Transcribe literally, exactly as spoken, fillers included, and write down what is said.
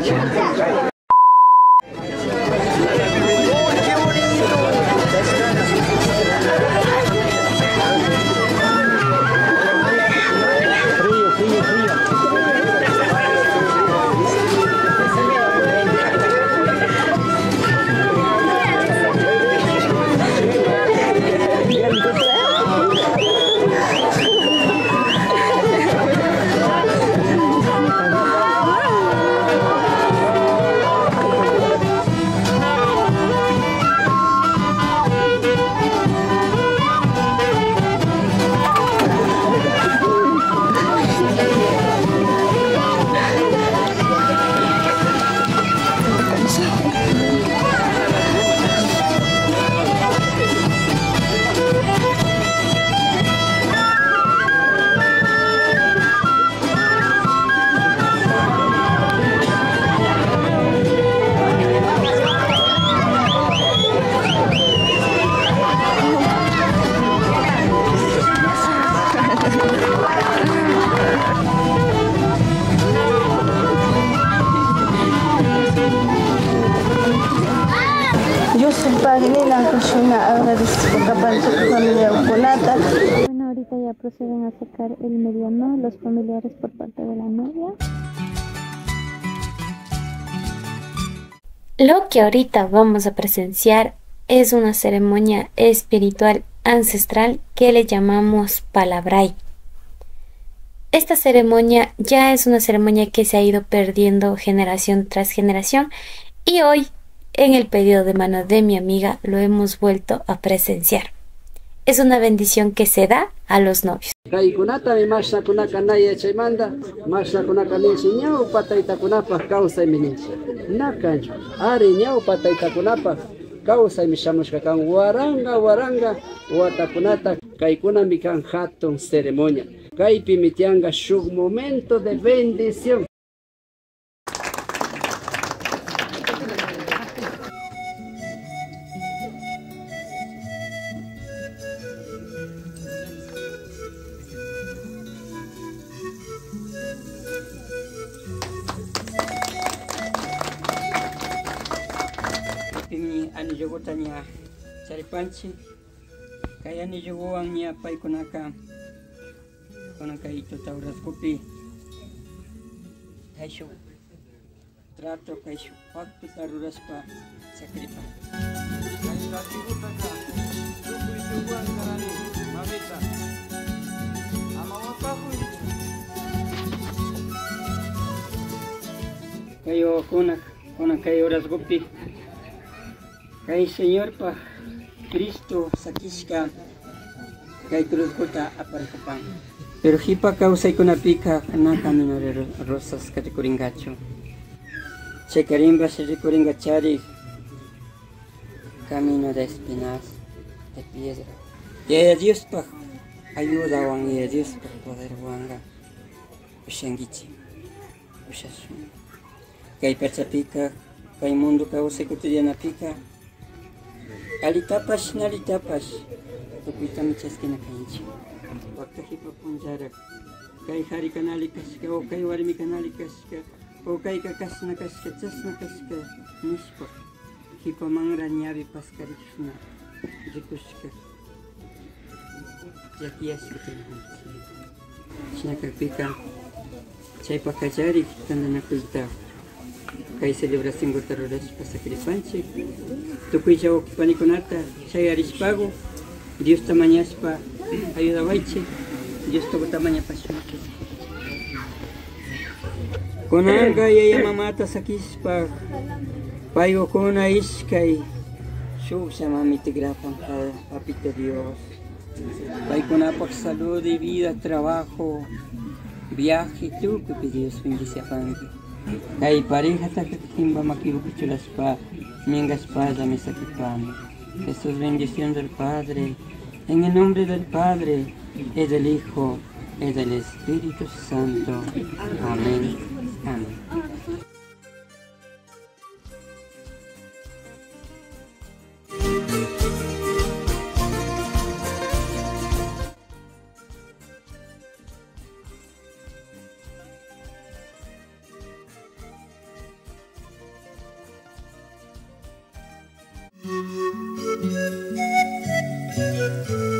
Bueno, ahorita ya proceden a sacar el mediano, los familiares por parte de la novia. Lo que ahorita vamos a presenciar es una ceremonia espiritual ancestral que le llamamos palabray. Esta ceremonia ya es una ceremonia que se ha ido perdiendo generación tras generación y hoy, en el pedido de mano de mi amiga, lo hemos vuelto a presenciar. Es una bendición que se da a los novios. Kaykunata mi mashnakunaka naya chaymanta mashnakunaka ninshi ñawpa taytakunapaq kawsaymi ninshi nakanchu ari ñawpa taytakunapaq kawsaymi shamushka kan waranga waranga watakunata kaykunami kan hatun ceremonia kaypimi tianga shuk momento de bendición. Ini ani jogotanya charipanchi kaya ni jogoan nya paikunaka konaka ito tauraskupi kaishu trato kaishu pacto taruraspa sakripa kayo konak konak kayo raskupi kay Señor pa Cristo sakishka kay cruz kota aparikupan pero hipa kausay kunapika kana camino de rosas katikuringacho chekarimba se rikuringachari camino de espinas de piedra y Dios pa ayuda wan y Dios pa poder wanga ushangichi ushasun kay perchapika kay mundo kausay cotidiana pika alitapas nalitapas tupita michaskina kanchi wakta hipa punjara kay hari kanali kaska o kay warmi kanali kaska o kay kakasna kaska chasna kaska nishpa hipa mangra nyavi paskarishna jikushka yakiyaska tenhanchi shinaka pika chaypa kachari tandana kuita kay celebración gotaroras pasakripanchi tukuy chaw panikunata chay arispago Dios tamañaspa ayuda waiche Dios to tamaña pashunki konanga yaya mamata sakispa paigo kona iskay shusha mami tigrapan papito Dios paikunapaq salud y vida trabajo viaje tukupi Dios bendice apanki kay pareja takakimba makirupichulaspa mingaspa dame sakipami Jesús, bendición del Padre, en el nombre del Padre, y del Hijo, y del Espíritu Santo. Amén. Amén. Thank you.